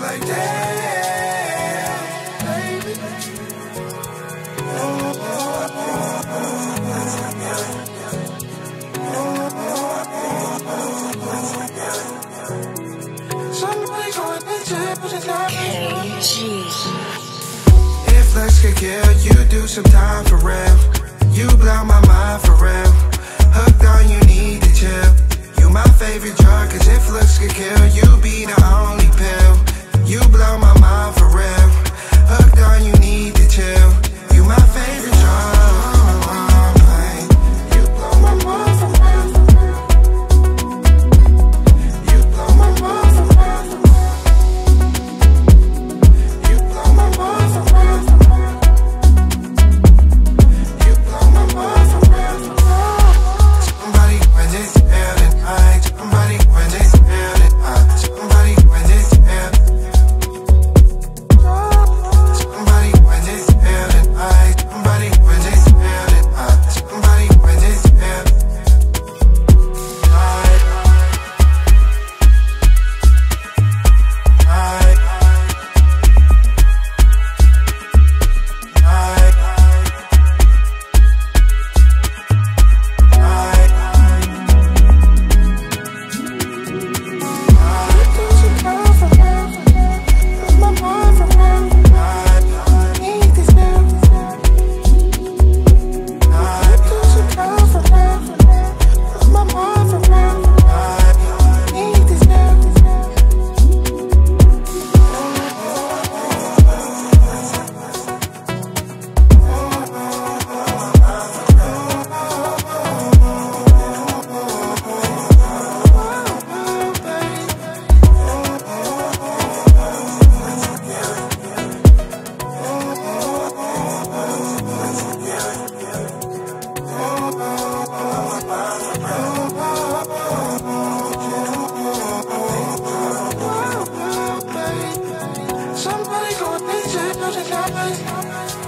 like that, baby. Somebody going to jail, if looks could kill, you do some time for real. You blow my mind for real. Hooked on you, need to chill. You my favorite drug, cause if looks could kill, you be the only pill. You blow my mind for real. Hooked on you, need to chill. You my favorite drug. You blow my mind for real. You blow my mind for real. You blow my mind for real. You blow my mind for real. Somebody when it's hell and I. Somebody when it's hell and I. Somebody when it's hell. Somebody when it's hell and I. Somebody when it's hell and I. Somebody when it's hell. Somebody go and jail,